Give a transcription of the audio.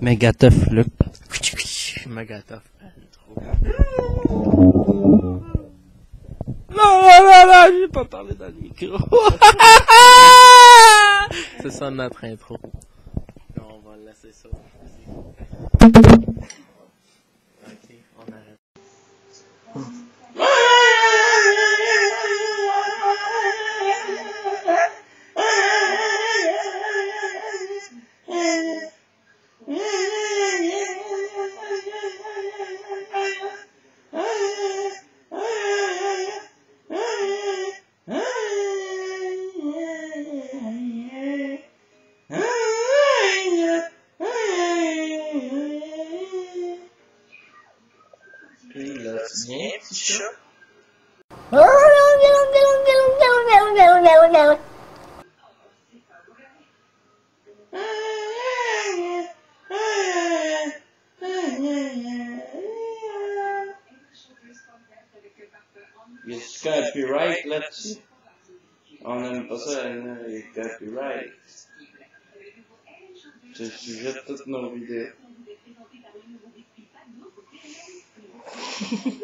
Méga tough, là. Méga tough. Non, j'ai pas parlé dans le micro. C'est ça notre intro. Non, on va laisser ça. Ok, on arrête. Puis là, tu viens, petit chat? Y a-tu copyright là-dessus? On n'aime pas ça, les copyright. C'est le sujet de toutes nos vidéos.